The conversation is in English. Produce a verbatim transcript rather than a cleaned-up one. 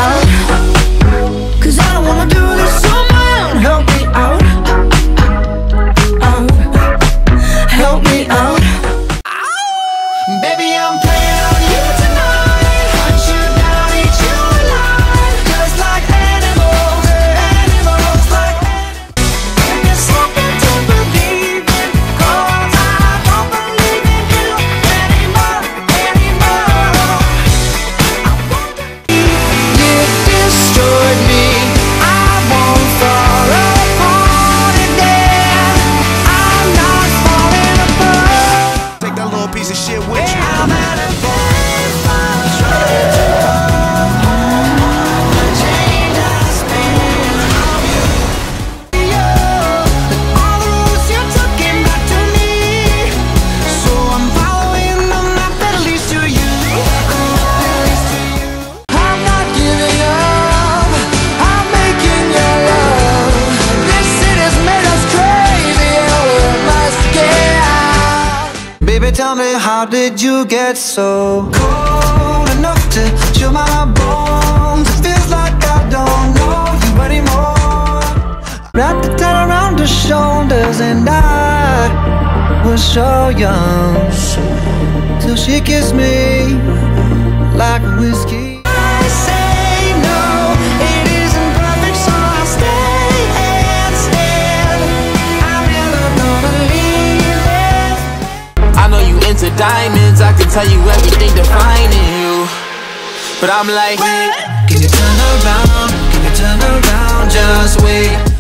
out, 'cause I don't wanna do this on my own. Help me out, out. Help me out. Baby, I'm playing on you tonight. Hunt you down, eat you alive. Just like animals, animals like animals. There's something to believe in, 'cause I don't believe in you anymore, anymore. You destroyed me, I won't fall apart again. I'm not falling apart. Take that little piece of shit with you. I'm at a place I'm trying to the change has been of you. All the rules you took came back to me, so I'm following them, not that leads to you. I'm not giving up, I'm making your love. This city's made us crazy and we must get out. Baby, tell me, how did you get so cold enough to chill my bones? It feels like I don't know you anymore. Wrapped the tight around her shoulders and I was so young, till she kissed me like a whiskey. I say no, it isn't perfect, so I'll stay and stand. I'm never gonna leave it. I know you into diamonds, I can tell you everything defining you, but I'm like, Can you turn around? Can you turn around? Just wait.